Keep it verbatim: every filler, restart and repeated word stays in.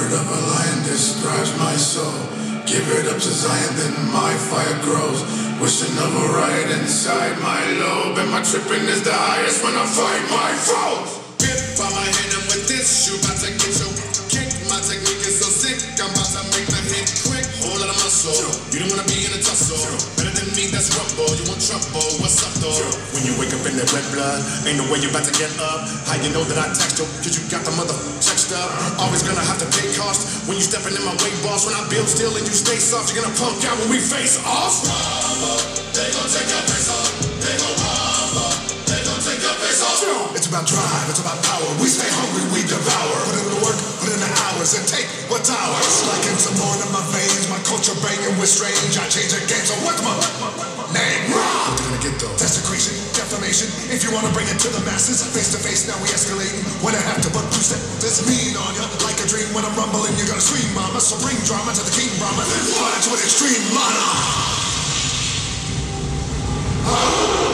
Spirit of a lion, this drives my soul. Give it up to Zion, then my fire grows. Wishing of a riot inside my lobe, and my tripping is the highest when I fight my foes. Bit by my hand, and with this, you about to get your kick. My technique is so sick, I'm about to make my hit quick. Whole lot of muscle, you don't wanna be in a tussle. Better than me, that's rumble, you want trouble, what's up though? When you wake up in that red blood, ain't no way you about to get up. How you know that I text you? Cause you got the mother checked up. Always gonna have to pay cost when you stepping in my way, boss. When I build still and you stay soft, you're gonna punk out when we face off. They gon' take your face off. They gon' rumble. They gon' take your face off. It's about drive, it's about power. We stay hungry, we devour. Put in the work, put in the hours, and take what's ours. Like in some more in my veins, my culture banging with strange. I change the game, so what's my name? What you gonna get though? Desecration, defamation. If you wanna bring it to the masses, face to face, now we escalating. When I have to, but you step this mean on ya. Like a dream when I'm rumbling, you're gonna scream, mama. So bring drama to the king, Brahma. Then punch with extreme mana. Oh.